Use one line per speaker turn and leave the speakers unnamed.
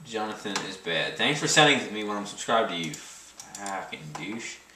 Jonathan is bad. Thanks for sending it to me when I'm subscribed to you. Fucking douche.